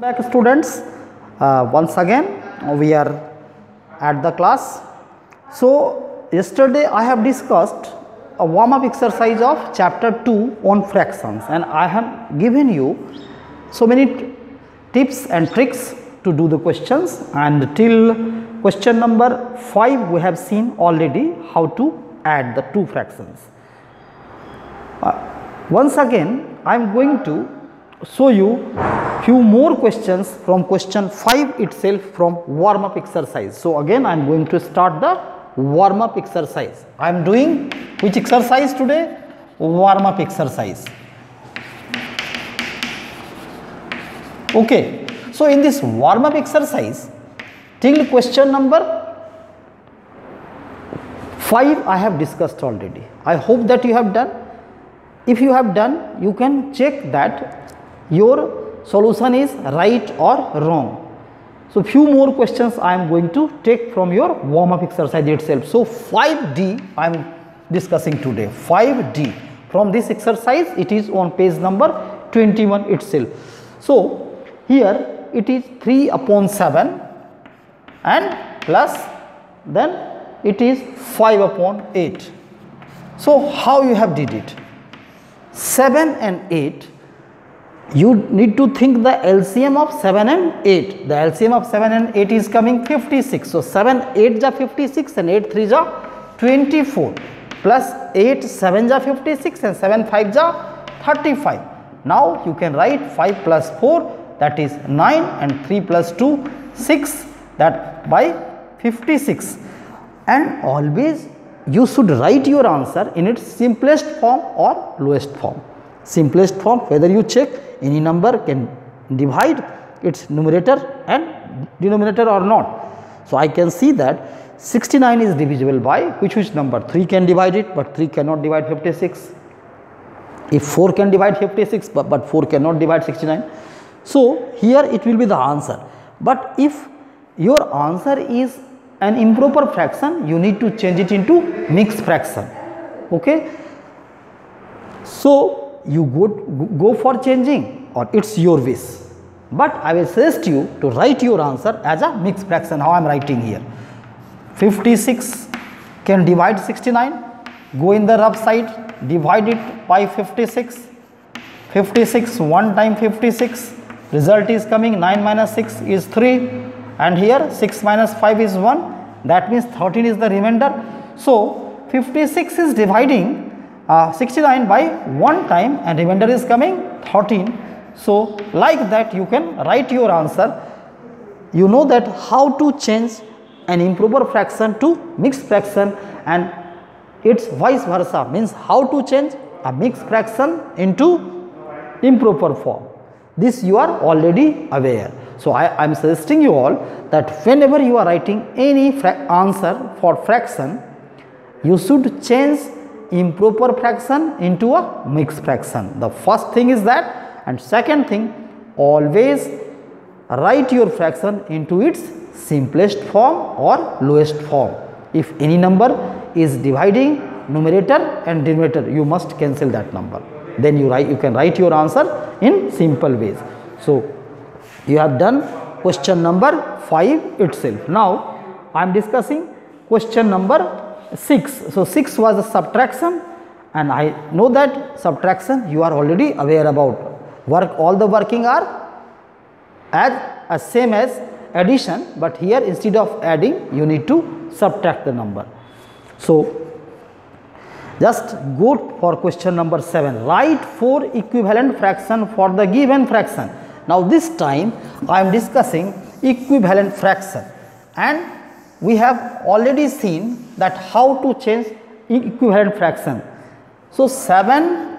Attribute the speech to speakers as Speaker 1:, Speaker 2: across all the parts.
Speaker 1: Back students, once again we are at the class. So yesterday I have discussed a warm up exercise of chapter 2 on fractions, and I have given you so many tips and tricks to do the questions, and till question number 5 we have seen already how to add the two fractions. Once again I am going to show you few more questions from question 5 itself from warm up exercise. So again I am going to start the warm up exercise. I am doing which exercise today? Warm up exercise. Okay. So in this warm up exercise till question number 5 I have discussed already. I hope that you have done. If you have done, you can check that your solution is right or wrong. So few more questions I am going to take from your warm up exercise itself. So 5D I am discussing today. 5D from this exercise, it is on page number 21 itself. So here it is 3 upon 7 and plus then it is 5 upon 8. So how you have did it? 7 and 8, you need to think the LCM of 7 and 8. The LCM of 7 and 8 is coming 56. So 7 8 ja 56 and 8 3 ja 24 plus 8 7 ja 56 and 7 5 ja 35. Now you can write 5 plus 4, that is 9, and 3 plus 2 6, that by 56. And always you should write your answer in its simplest form or lowest form. Simplest form, whether you check any number can divide its numerator and denominator or not. So I can see that 69 is divisible by which number? 3 can divide it, but 3 cannot divide 56. If 4 can divide 56, but 4 cannot divide 69. So here it will be the answer. But if your answer is an improper fraction, you need to change it into mixed fraction. Okay. So you go for changing, or it's your wish, but I will suggest you to write your answer as a mixed fraction. How I am writing here? 56 can divide 69, go in the rough side, divide it by 56. 56 1 time 56, result is coming 9 minus 6 is 3. And here 6 minus 5 is 1, that means 13 is the remainder. So 56 is dividing 69 by 1 time and remainder is coming 13. So like that you can write your answer. You know that how to change an improper fraction to mixed fraction, and it's vice versa, means how to change a mixed fraction into improper form. This you are already aware. So I am suggesting you all that whenever you are writing any answer for fraction, you should change improper fraction into a mixed fraction. The first thing is that, and second thing, always write your fraction into its simplest form or lowest form. If any number is dividing numerator and denominator, you must cancel that number. Then you can write your answer in simple ways. So you have done question number 5 itself. Now I am discussing question number 6. So 6 was a subtraction, and I know that subtraction you are already aware about. All the working are as same as addition, but here instead of adding you need to subtract the number. So just go for question number 7. Write 4 equivalent fraction for the given fraction. Now this time I am discussing equivalent fraction, and we have already seen that how to change equivalent fraction. So 7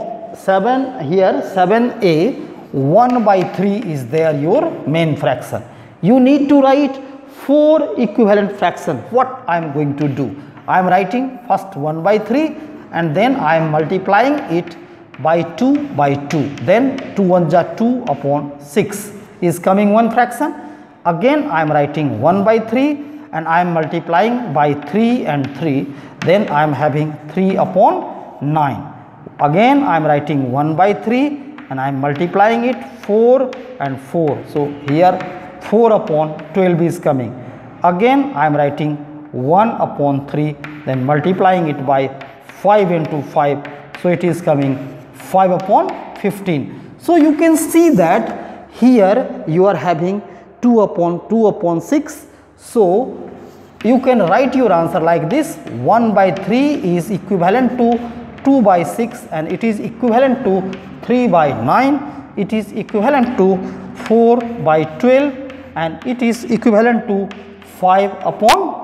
Speaker 1: here 7a 1 by 3 is there your main fraction. You need to write 4 equivalent fraction. What I am going to do? I am writing first 1 by 3 and then I am multiplying it by 2 by 2. Then 2 1 ja 2 upon 6 is coming one fraction. Again I am writing 1 by 3 and I am multiplying by 3 and 3. Then I am having 3 upon 9. Again I am writing 1 by 3 and I am multiplying it 4 and 4. So here 4 upon 12 is coming. Again I am writing 1 upon 3, then multiplying it by 5 into 5. So it is coming 5 upon 15. So you can see that here you are having 2 upon 6. So you can write your answer like this: 1 by 3 is equivalent to 2 by 6, and it is equivalent to 3 by 9, it is equivalent to 4 by 12, and it is equivalent to 5 upon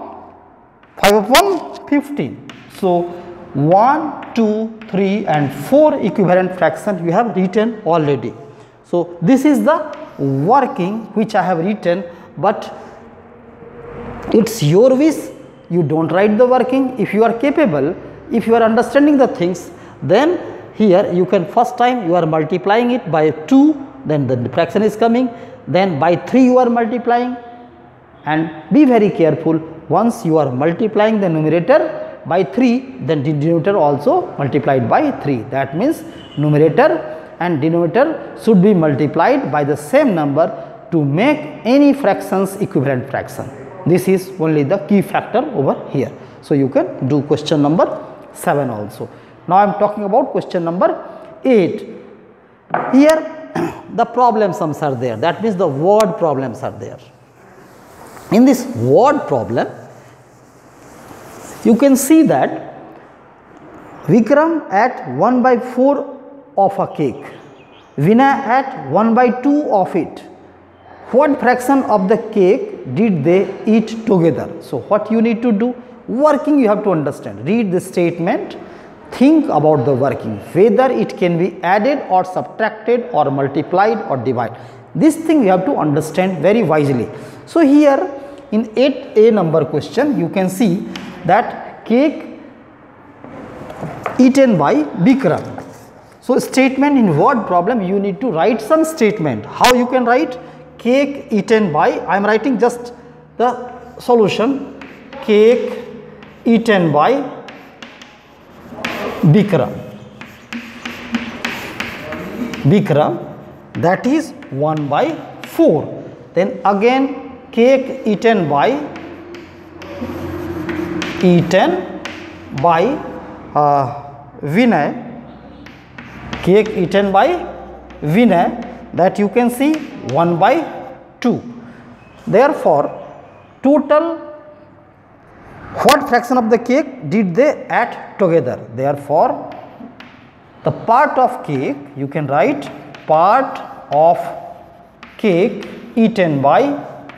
Speaker 1: 15. So 1, 2, 3 and 4 equivalent fraction you have written already. So this is the working which I have written, but it's your wish, you don't write the working. If you are capable, if you are understanding the things, then here you can first time you are multiplying it by 2, then the fraction is coming, then by 3 you are multiplying, and be very careful, once you are multiplying the numerator by 3, then the denominator also multiplied by 3. That means numerator and denominator should be multiplied by the same number to make any fractions equivalent fraction. This is only the key factor over here. So you can do question number 7 also. Now I am talking about question number 8. Here the problem sums are there, that means the word problems are there. In this word problem, you can see that Vikram ate 1 by 4 of a cake, Vinay ate 1 by 2 of it. What fraction of the cake did they eat together? So what you need to do? Working you have to understand. Read the statement, think about the working, whether it can be added or subtracted or multiplied or divided. This thing you have to understand very wisely. So here in 8A number question, you can see that cake eaten by Bikram. So statement in word problem, you need to write some statement. How you can write? Cake eaten by, I am writing just the solution, cake eaten by Bikram. Bikram, that is 1 by 4. Then again cake eaten by Vinay. Cake eaten by Vinay, that you can see 1 by 2. Therefore, total what fraction of the cake did they add together? Therefore, the part of cake, you can write part of cake eaten by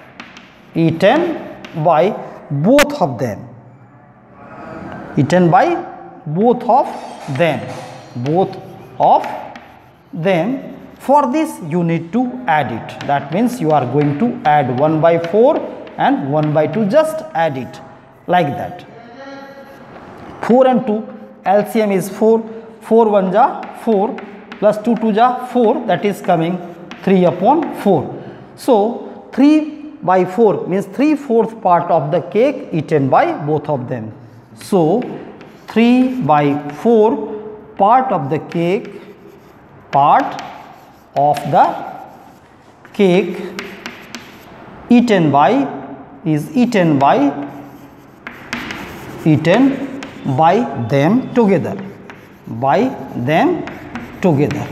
Speaker 1: both of them. Eaten by both of them. Both of them. For this you need to add it. That means you are going to add 1 by 4 and 1 by 2, just add it like that. 4 and 2, LCM is 4, 4 1 ja 4 plus 2 2 ja 4, that is coming 3 upon 4. So 3 by 4 means 3/4 part of the cake eaten by both of them. So 3 by 4 part of the cake, part of the cake eaten by is eaten by them together, by them together.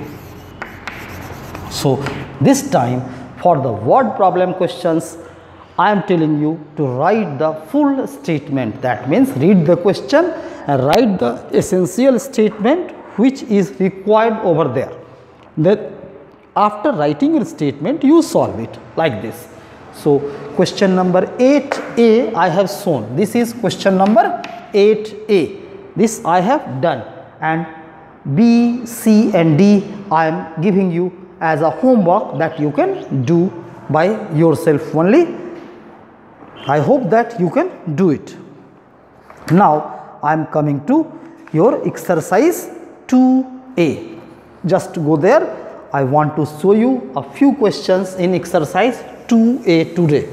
Speaker 1: So this time for the word problem questions, I am telling you to write the full statement. That means read the question and write the essential statement which is required over there. Then after writing your statement, you solve it like this. So question number 8A I have shown. This is question number 8A. This I have done, and B, C and D I am giving you as a homework that you can do by yourself only. I hope that you can do it. Now I am coming to your exercise 2A. Just go there. I want to show you a few questions in exercise 2A today.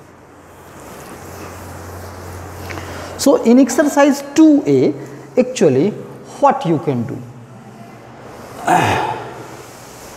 Speaker 1: So in exercise 2A, actually what you can do?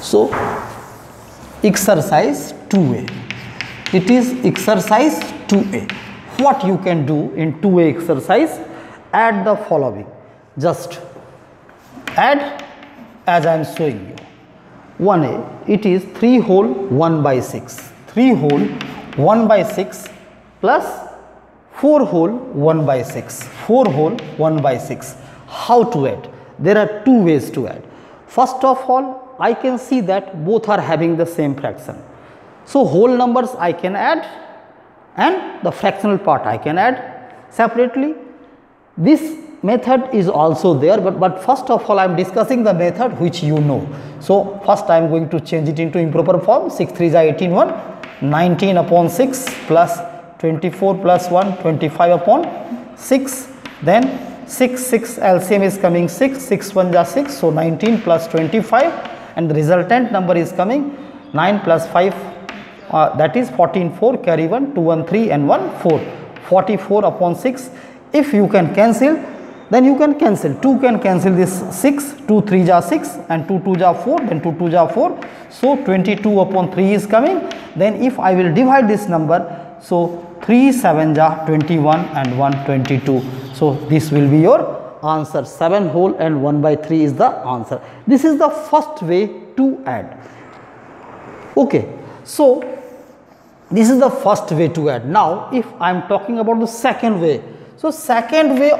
Speaker 1: So exercise 2a, it is exercise 2a. What you can do in 2a exercise, add the following, just add as I am showing you. 1a, it is 3 whole 1 by 6, 3 whole 1 by 6 plus 4 whole 1 by 6, 4 whole 1 by 6. How to add? There are two ways to add. First of all, I can see that both are having the same fraction. So whole numbers I can add and the fractional part I can add separately. This method is also there, but first of all I am discussing the method which you know. So first I am going to change it into improper form. 6 3 is 18, 1, 19 upon 6 plus 24 plus 1, 25 upon 6. Then 6 LCM is coming 6, 6 1 is 6, so 19 plus 25, and the resultant number is coming 9 plus 5, that is 14, 4, carry 1, 2 1 3 and 1 4, 44 upon 6. If you can cancel, then you can cancel, 2 can cancel this 6, 2 3 is 6 and 2 2 is 4, then 2 2 is 4, so 22 upon 3 is coming. Then if I will divide this number, so 3 7 is 21 and 1 22. So this will be your answer. 7 whole and 1 by 3 is the answer. This is the first way to add. Okay, so this is the first way to add. Now if I am talking about the second way, so second way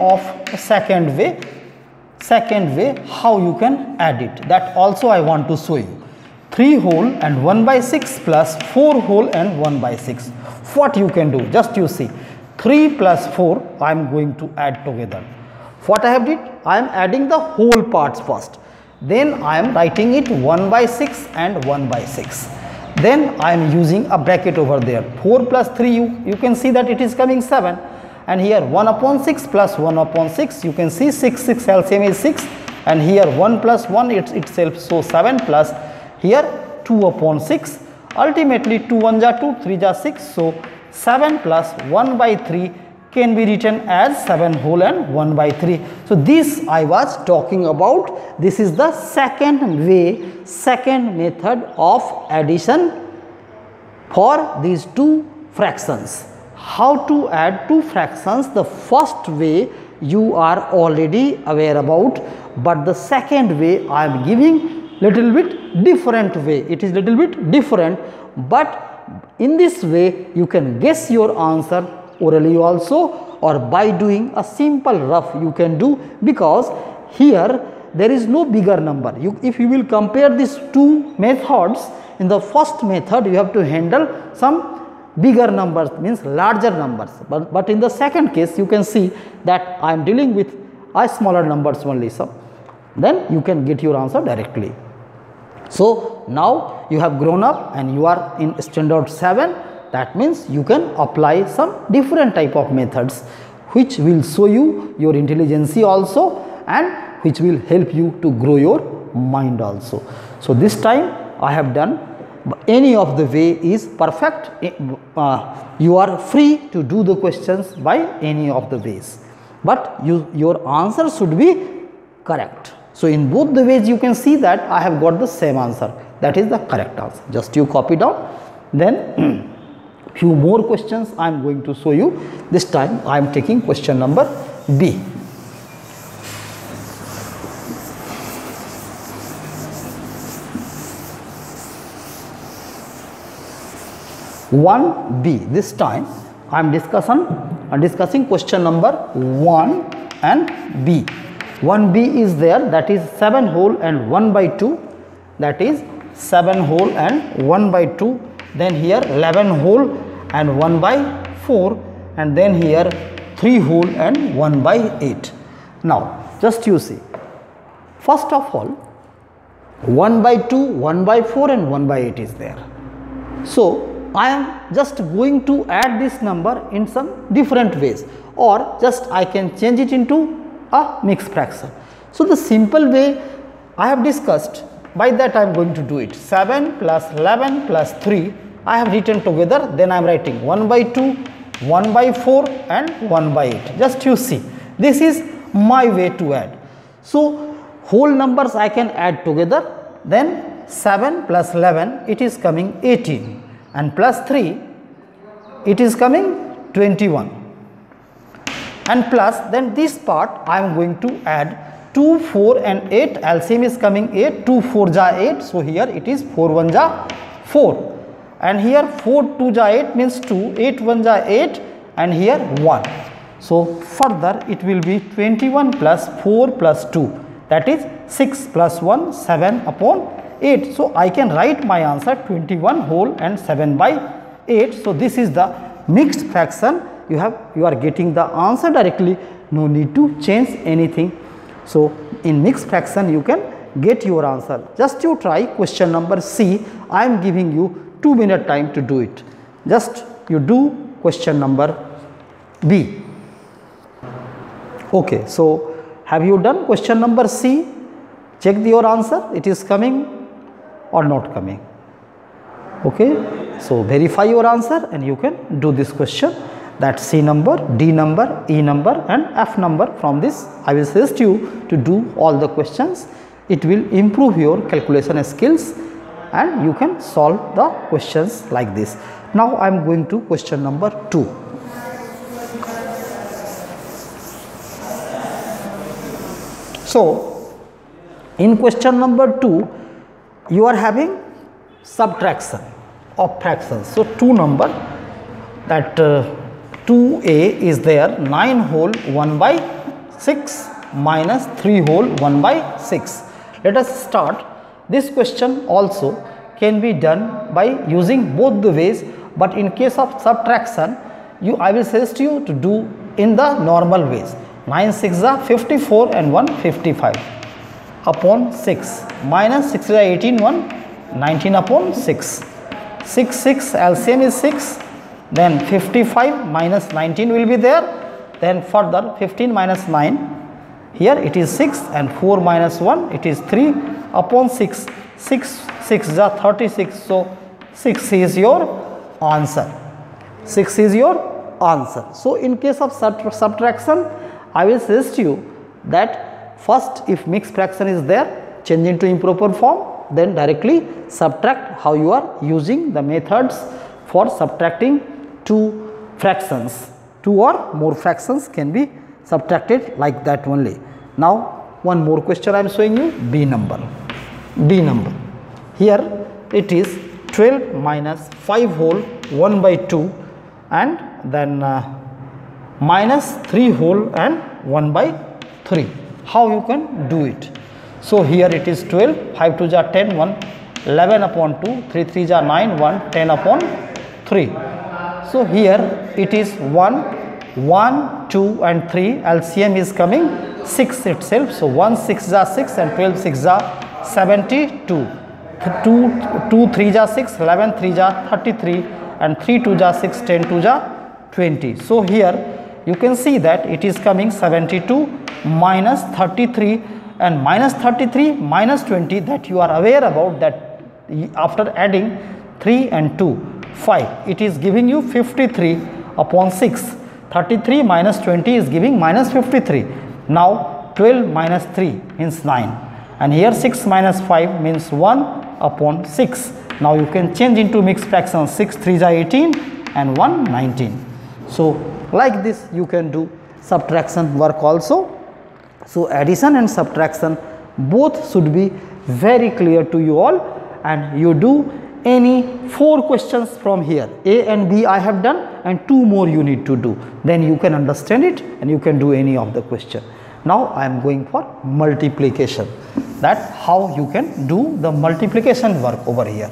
Speaker 1: how you can add it, that also I want to show you. 3 whole and 1 by 6 plus 4 whole and 1 by 6. What you can do, just you see, 3 plus 4 I am going to add together. What I have did, I am adding the whole parts first, then I am writing it 1 by 6 and 1 by 6. Then I am using a bracket over there. 4 plus 3, you can see that it is coming 7, and here 1 upon 6 plus 1 upon 6, you can see 6 LCM is 6, and here 1 plus 1 itself, so 7 plus here 2 upon 6, ultimately 2 1 is 2, 3 is 6, so 7 plus 1 by 3 can be written as 7 whole and 1 by 3. So this I was talking about. This is the second way, second method of addition for these two fractions. How to add two fractions? The first way you are already aware about, but the second way I am giving little bit different way. It is little bit different, but in this way you can guess your answer orally also, or by doing a simple rough you can do, because here there is no bigger number. If you will compare these two methods, in the first method you have to handle some bigger numbers, means larger numbers, but in the second case you can see that I am dealing with a smaller numbers only, so then you can get your answer directly. So now you have grown up and you are in standard 7, that means you can apply some different type of methods which will show you your intelligence also, and which will help you to grow your mind also. So this time I have done, any of the way is perfect. You are free to do the questions by any of the ways, but your answer should be correct. So in both the ways you can see that I have got the same answer, that is the correct answer. Just you copy down, then few more questions I am going to show you. This time I am taking question number B. B. This time I am discussing question number 1 and B. 1b is there, that is 7 whole and 1 by 2, that is 7 whole and 1 by 2, then here 11 whole and 1 by 4, and then here 3 whole and 1 by 8. Now just you see, first of all 1 by 2, 1 by 4 and 1 by 8 is there. So I am just going to add this number in some different ways, or just I can change it into a mixed fraction. So the simple way I have discussed, by that I am going to do it. 7 plus 11 plus 3 I have written together, then I am writing 1 by 2, 1 by 4 and 1 by 8. Just you see, this is my way to add. So whole numbers I can add together, then 7 plus 11 it is coming 18, and plus 3 it is coming 21, and plus then this part I am going to add 2, 4 and 8, LCM is coming 8, 2 4 ja 8, so here it is 4 1 ja 4, and here 4 2 ja 8 means 2, 8 1 ja 8, and here 1. So further it will be 21 plus 4 plus 2, that is 6 plus 1, 7 upon 8. So I can write my answer 21 whole and 7 by 8. So this is the mixed fraction. You are getting the answer directly, no need to change anything. So in mixed fraction you can get your answer. Just you try question number C. I am giving you 2-minute time to do it. Just you do question number B. Okay, so have you done question number C? Check your answer, it is coming or not coming. Okay, so verify your answer and you can do this question, that C number, D number, E number and F number. From this I will suggest you to do all the questions. It will improve your calculation skills and you can solve the questions like this. Now I am going to question number 2. So in question number 2 you are having subtraction of fractions. So 2 number, that 2a is there, 9 whole 1 by 6 minus 3 whole 1 by 6. Let us start. This question also can be done by using both the ways, but in case of subtraction I will suggest you to do in the normal ways. 9 6 are 54 and 1 55 upon 6 minus 6 is 18, 1 19 upon 6, 6 6 LCM is 6, then 55 minus 19 will be there, then further 15 minus 9, here it is 6 and 4 minus 1 it is 3 upon 6, 6 6 is 36, so 6 is your answer, 6 is your answer. So in case of subtraction I will suggest you that first, if mixed fraction is there, change into improper form, then directly subtract. How you are using the methods for subtracting two fractions, 2 or more fractions can be subtracted like that only. Now one more question I am showing you, B number. B number, here it is 12 minus 5 whole 1 by 2 and then minus 3 whole and 1 by 3. How you can do it? So here it is 12, 5 2 ja 10, 1 11 upon 2, 3 3 ja 9, 1 10 upon 3. So here it is 1 2 and 3, LCM is coming 6 itself. So 1 6 ja 6 and 12 6 ja 72, 2 3 ja 6, 11 3 ja 33 and 3 2 ja 6, 10 2 ja 20. So here you can see that it is coming 72 minus 33 and minus 33 minus 20, that you are aware about that after adding 3 and 2 5 it is giving you 53 upon 6, 33 minus 20 is giving minus 53. Now 12 minus 3 means 9 and here 6 minus 5 means 1 upon 6. Now you can change into mixed fraction, 6 3 is 18 and 1 19. So like this you can do subtraction work also. So addition and subtraction both should be very clear to you all, and you do any 4 questions from here. A and B I have done and 2 more you need to do, then you can understand it and you can do any of the question. Now I am going for multiplication, that how you can do the multiplication work over here.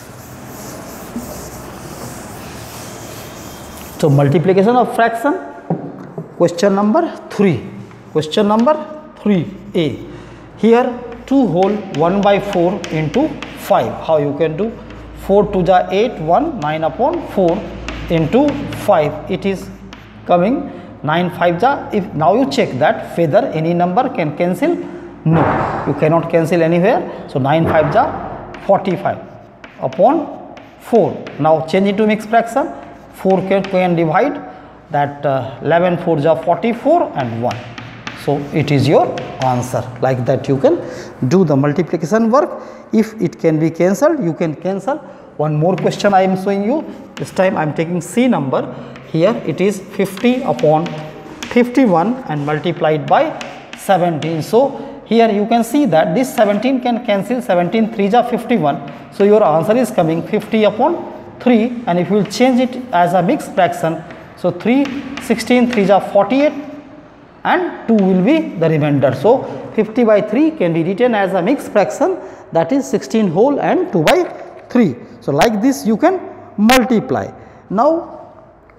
Speaker 1: So multiplication of fraction, question number 3. Question number 3a. Here 2 whole 1 by 4 into 5. How you can do? 4 2 ja 8, 1 9 upon 4 into 5. It is coming 9 5 ja. If now you check that whether any number can cancel. No, you cannot cancel anywhere. So 9 5 ja 45 upon 4. Now change into mixed fraction. 4 can divide that 11 4 ja 44 and 1. So So it is your answer. Like that you can do the multiplication work. If it can be cancelled, you can cancel. One more question I am showing you. This time I am taking C number. Here it is 50 upon 51 and multiplied by 17. So here you can see that this 17 can cancel, 17 3s are 51. So your answer is coming 50 upon 3, and if you will change it as a mixed fraction, so 3 16 3s are 48 and 2 will be the remainder. So 50 by 3 can be written as a mixed fraction, that is 16 whole and 2 by 3. So like this you can multiply. Now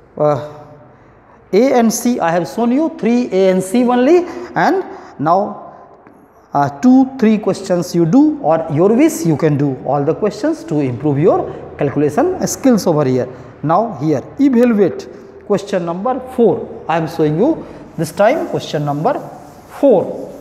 Speaker 1: A and C I have shown you 3 A and C only, and now 2-3 questions you do, or your wish you can do all the questions to improve your calculation skills over here. Now here evaluate question number 4. I am showing you this time question number 4.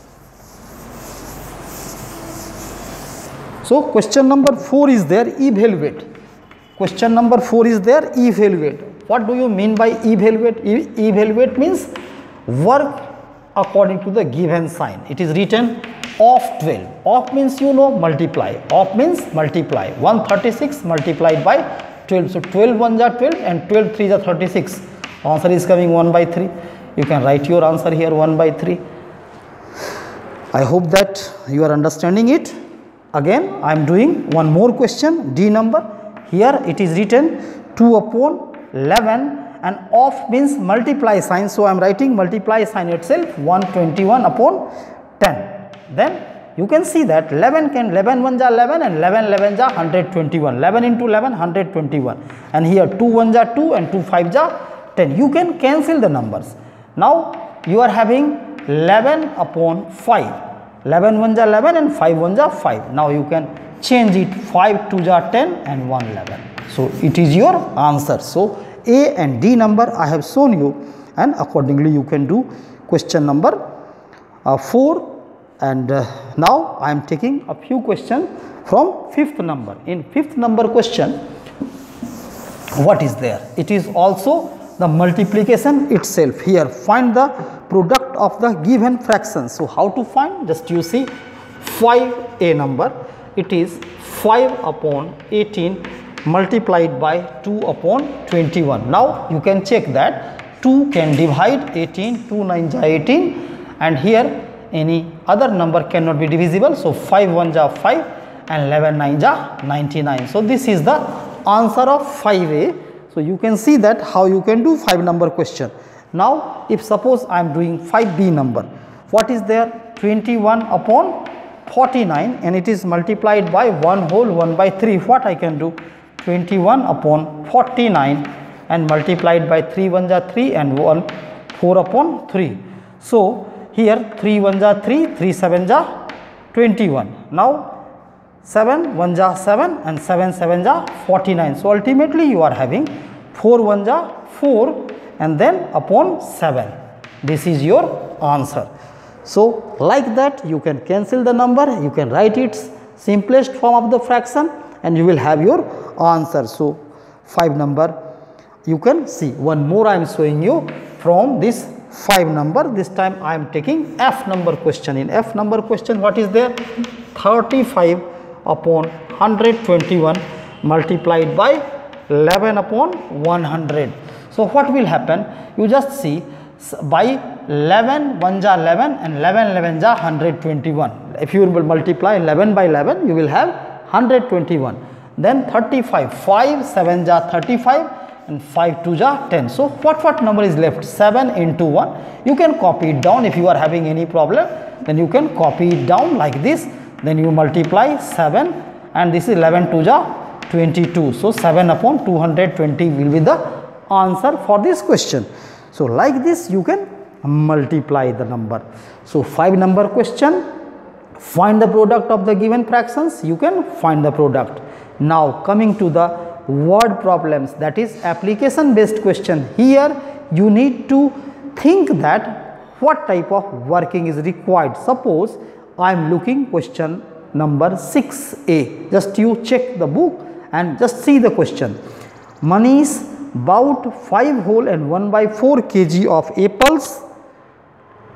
Speaker 1: So question number 4 is there, evaluate. Question number 4 is there, evaluate. What do you mean by evaluate? Evaluate means work according to the given sign. It is written of 12. Of means you know multiply. Of means multiply. 136 multiplied by 12. So 12 1s are 12 and 12 3s are 36. Answer is coming 1 by 3. You can write your answer here 1 by 3. I hope that you are understanding it. Again I am doing one more question, D number. Here it is written 2 upon 11 and of means multiply sign. So I am writing multiply sign itself 121 upon 10. Then you can see that 11 can 11 1s are 11 and 11 11s are 121. 11 into 11 121, and here 2 1s are 2 and 2 5s are 10. You can cancel the numbers. Now you are having 11 upon 5. 11 1s are 11 and 5 1s are 5. Now you can change it, 5 2s are 10 and 1 11. So it is your answer. So A and D number I have shown you, and accordingly you can do question number 4. And now I am taking a few questions from 5th number. In 5th number question, what is there? It is also the multiplication itself. Here find the product of the given fraction. So how to find? Just you see 5A number, it is 5 upon 18 multiplied by 2 upon 21. Now you can check that 2 can divide 18, 2 9s are 18, and here any other number cannot be divisible. So 5 1s are 5 and 11 9s are 99. So this is the answer of 5A. So you can see that how you can do 5 number question. Now if suppose I am doing 5B number, what is there? 21 upon 49 and it is multiplied by 1 whole 1 by 3. What I can do? 21 upon 49 and multiplied by 3 1s are 3 and 1 4 upon 3. So here 3 1s are 3, 3 7s are 21. Now 7 1s are 7 and 7 7s are 49. So ultimately you are having 4 1s are 4 and then upon 7. This is your answer. So like that you can cancel the number, you can write its simplest form of the fraction and you will have your answer. So 5 number you can see. One more I am showing you from this 5 number. This time I am taking F number question. In F number question what is there? 35 upon 121 multiplied by 11 upon 100. So what will happen? You just see by 11 1s are 11 and 11 11s are 121. If you will multiply 11 by 11 you will have 121. Then 35, 5 7s are 35 and 5 2s are 10. So what number is left? 7 into 1. You can copy it down. If you are having any problem, then you can copy it down like this. Then you multiply 7 and this is 11 2s are 22. So 7 upon 220 will be the answer for this question. So like this you can multiply the number. So 5 number question, find the product of the given fractions, you can find the product. Now coming to the word problems, that is application based question. Here you need to think that what type of working is required. Suppose I am looking question number 6A. Just you check the book and just see the question. Manish bought 5 whole and 1/4 kg of apples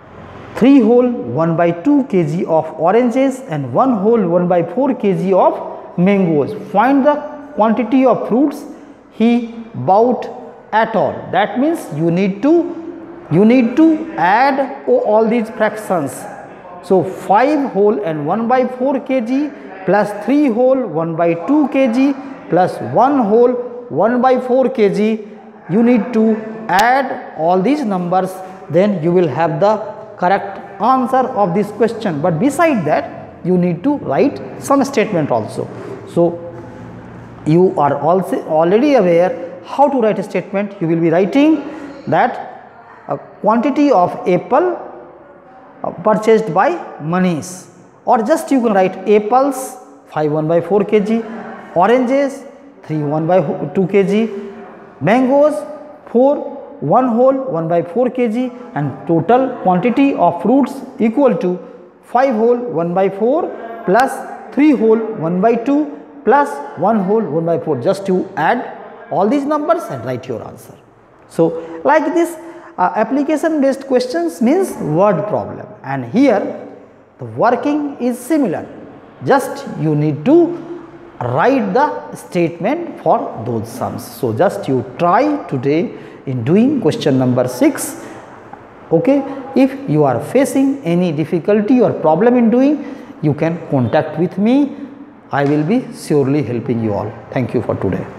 Speaker 1: 3 whole 1/2 kg of oranges and 1 whole 1/4 kg of mangoes. Find the quantity of fruits he bought at all. That means you need to add all these fractions. So 5 whole and 1/4 kg plus 3 whole 1/2 kg plus 1 whole 1/4 kg. You need to add all these numbers, then you will have the correct answer of this question. But beside that, you need to write some statement also. So you are also already aware how to write a statement. You will be writing that a quantity of apple purchased by Manish, or just you can write apples 5 1/4 kg, oranges 3 1/2 kg, mangoes 4 1 whole 1/4 kg, and total quantity of fruits equal to 5 whole 1/4 plus 3 whole 1/2 plus 1 whole 1/4. Just you add all these numbers and write your answer. So like this, application based questions means word problem, and here the working is similar. Just you need to write the statement for those sums. So just you try today in doing question number 6. Okay, if you are facing any difficulty or problem in doing, you can contact with me. I will be surely helping you all. Thank you for today.